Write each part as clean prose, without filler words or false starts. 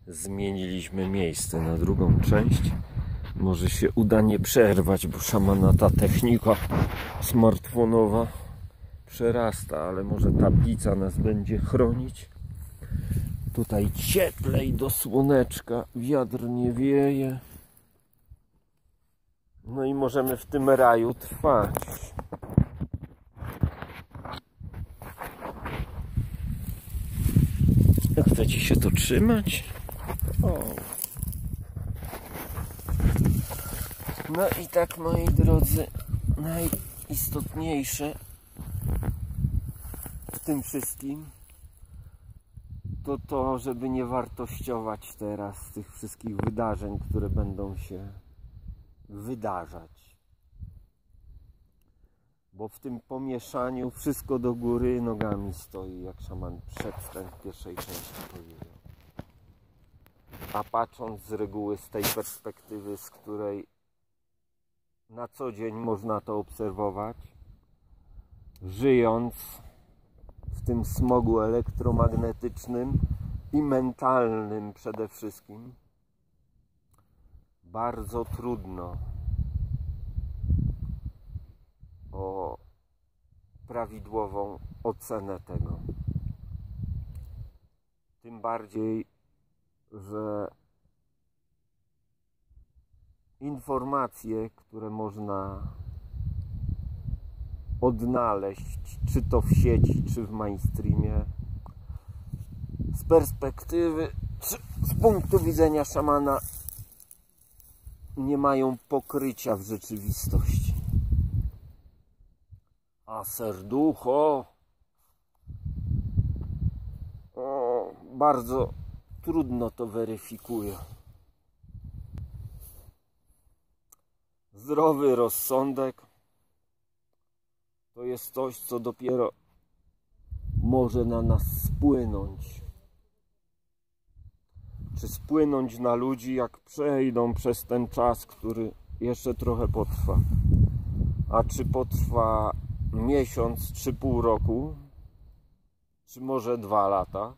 Zmieniliśmy miejsce na drugą część. Może się uda nie przerwać, bo szamana ta technika smartfonowa przerasta, ale może tablica nas będzie chronić. Tutaj cieplej do słoneczka, wiatr nie wieje. No i możemy w tym raju trwać. Chce ci się to trzymać? O. No i tak, moi drodzy, najistotniejsze w tym wszystkim to, żeby nie wartościować teraz tych wszystkich wydarzeń, które będą się wydarzać. Bo w tym pomieszaniu wszystko do góry nogami stoi, jak szaman przedtem w pierwszej części powiedział. A patrząc z reguły z tej perspektywy, z której na co dzień można to obserwować, żyjąc w tym smogu elektromagnetycznym i mentalnym przede wszystkim, bardzo trudno o prawidłową ocenę tego. Tym bardziej, że informacje, które można odnaleźć, czy to w sieci, czy w mainstreamie, z perspektywy, czy z punktu widzenia szamana, nie mają pokrycia w rzeczywistości. A serducho bardzo trudno to weryfikuje. Zdrowy rozsądek to jest coś, co dopiero może na nas spłynąć. Czy spłynąć na ludzi, jak przejdą przez ten czas, który jeszcze trochę potrwa. A czy potrwa miesiąc, czy pół roku, czy może 2 lata,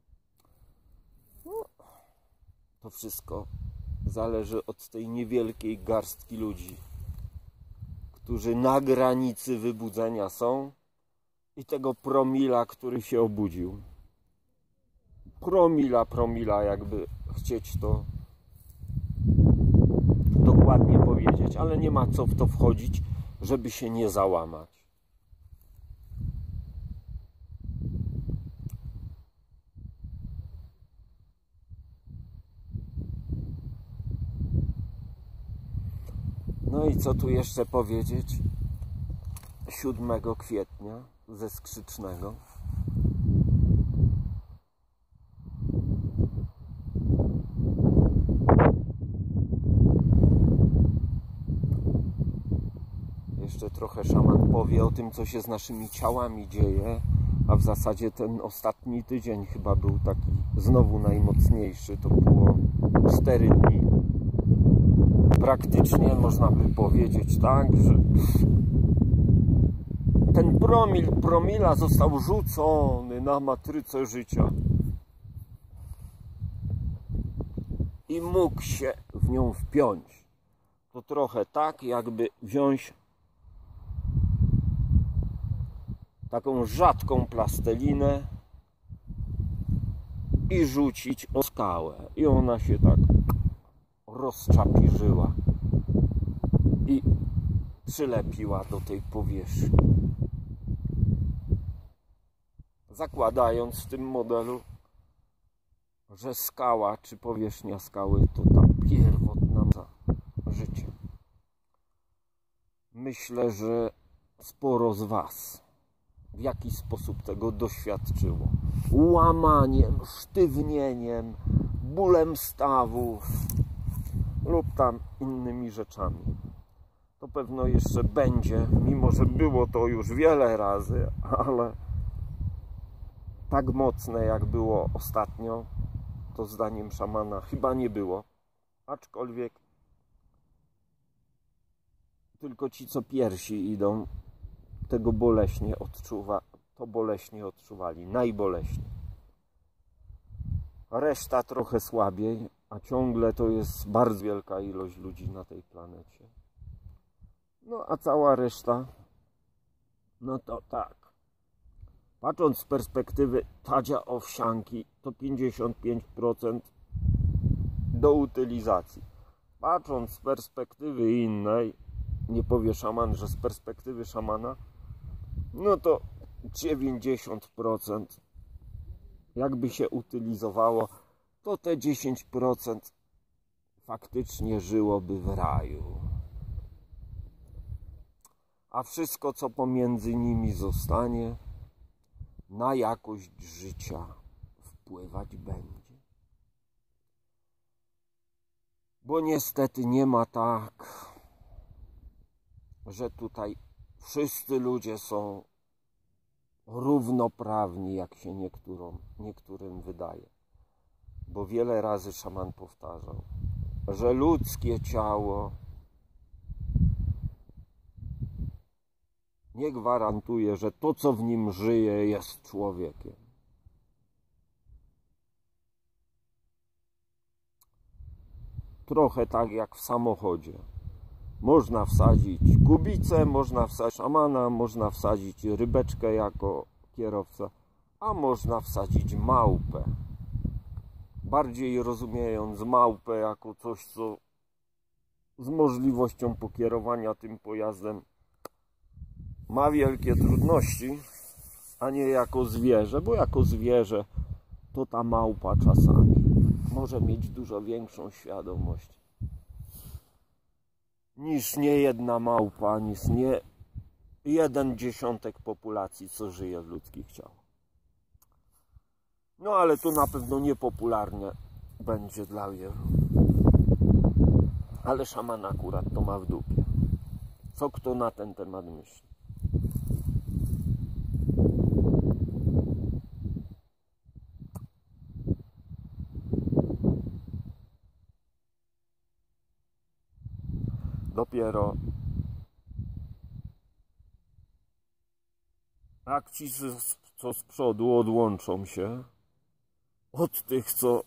to wszystko zależy od tej niewielkiej garstki ludzi, którzy na granicy wybudzenia są, i tego promila, który się obudził. Promila, jakby chcieć to dokładnie powiedzieć, ale nie ma co w to wchodzić, żeby się nie załamać. No i co tu jeszcze powiedzieć? 7 kwietnia ze Skrzycznego jeszcze trochę szaman powie o tym, co się z naszymi ciałami dzieje, a w zasadzie ten ostatni tydzień chyba był taki znowu najmocniejszy. To było 4 dni. Praktycznie można by powiedzieć tak, że ten promila został rzucony na matrycę życia i mógł się w nią wpiąć. To trochę tak, jakby wziąć taką rzadką plastelinę i rzucić o skałę. I ona się tak rozczapirzyła i przylepiła do tej powierzchni. Zakładając w tym modelu, że skała czy powierzchnia skały to ta pierwotna moc życia. Myślę, że sporo z Was w jaki sposób tego doświadczyło. Łamaniem, sztywnieniem, bólem stawów lub tam innymi rzeczami. To pewno jeszcze będzie, mimo że było to już wiele razy, ale tak mocne jak było ostatnio, to zdaniem szamana chyba nie było. Aczkolwiek tylko ci, co pierwsi idą, tego boleśnie odczuwali, najboleśniej. reszta trochę słabiej, a ciągle to jest bardzo wielka ilość ludzi na tej planecie. No a cała reszta, no to tak, patrząc z perspektywy Tadzia Owsianki, to 55% do utylizacji. Patrząc z perspektywy innej, nie powie szaman, że z perspektywy szamana, no to 90% jakby się utylizowało, to te 10% faktycznie żyłoby w raju. A wszystko, co pomiędzy nimi zostanie, na jakość życia wpływać będzie. Bo niestety nie ma tak, że tutaj wszyscy ludzie są równoprawni, jak się niektórym wydaje. Bo wiele razy szaman powtarzał, że ludzkie ciało nie gwarantuje, że to, co w nim żyje, jest człowiekiem. Trochę tak jak w samochodzie. Można wsadzić kubicę, można wsadzić szamana, można wsadzić rybeczkę jako kierowca, a można wsadzić małpę. Bardziej rozumiejąc małpę jako coś, co z możliwością pokierowania tym pojazdem ma wielkie trudności, a nie jako zwierzę, bo jako zwierzę to ta małpa czasami może mieć dużo większą świadomość niż niejedna małpa, niż nie 1/10 populacji, co żyje w ludzkich ciałach. No ale to na pewno niepopularne będzie dla wielu. Ale szaman akurat to ma w dupie. Co kto na ten temat myśli? Dopiero jak ci, co z przodu odłączą się od tych, co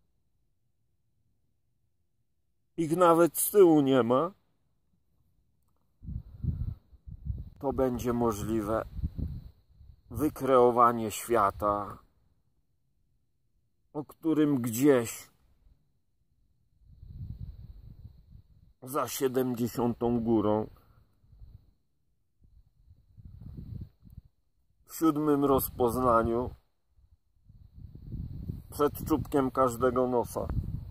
ich nawet z tyłu nie ma, to będzie możliwe wykreowanie świata, o którym gdzieś za 70. górą w 7. rozpoznaniu przed czubkiem każdego nosa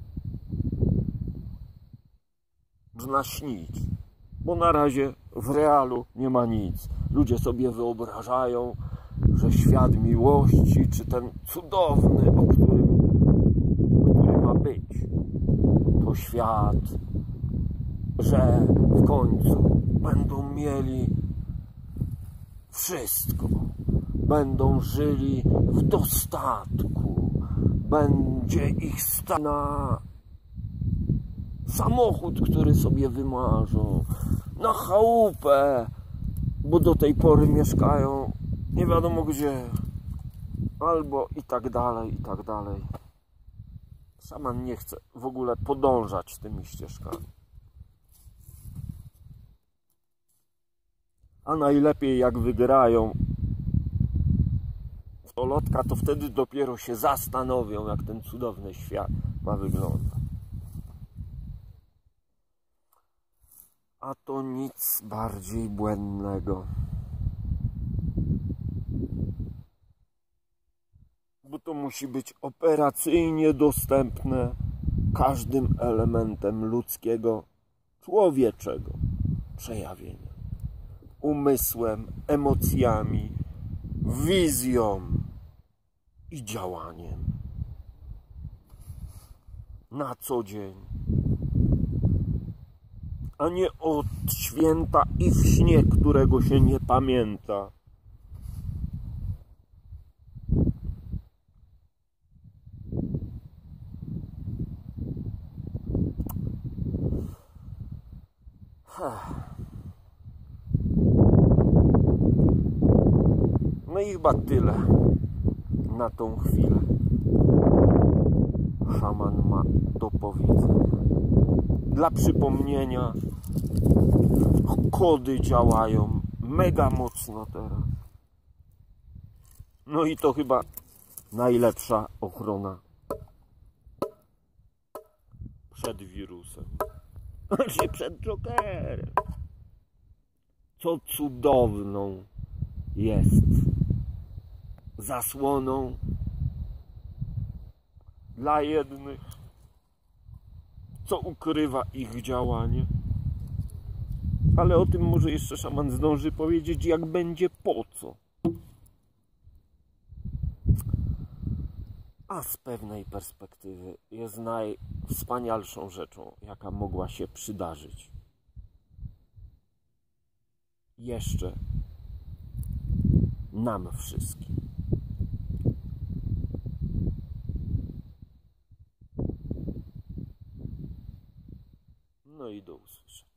można śnić, bo na razie w realu nie ma nic. Ludzie sobie wyobrażają, że świat miłości, czy ten cudowny, który ma być, to świat, że w końcu będą mieli wszystko, będą żyli w dostatku, będzie ich stać na samochód, który sobie wymarzą, na chałupę, bo do tej pory mieszkają nie wiadomo gdzie, albo i tak dalej, i tak dalej. Szaman nie chce w ogóle podążać tymi ścieżkami. A najlepiej jak wygrają w to lotka, to wtedy dopiero się zastanowią, jak ten cudowny świat ma wyglądać. A to nic bardziej błędnego. Bo to musi być operacyjnie dostępne każdym elementem ludzkiego, człowieczego przejawienia. Umysłem, emocjami, wizją i działaniem. Na co dzień. A nie od święta i w śnie, którego się nie pamięta. No i chyba tyle na tą chwilę. szaman ma do powiedzenia. Dla przypomnienia, kody działają mega mocno teraz. No i to chyba najlepsza ochrona przed wirusem. Znaczy przed Jokerem. Co cudowną jest zasłoną dla jednych, co ukrywa ich działanie. Ale o tym może jeszcze szaman zdąży powiedzieć, jak będzie po co. A z pewnej perspektywy jest najwspanialszą rzeczą, jaka mogła się przydarzyć. Jeszcze nam wszystkim. No i do usłyszenia.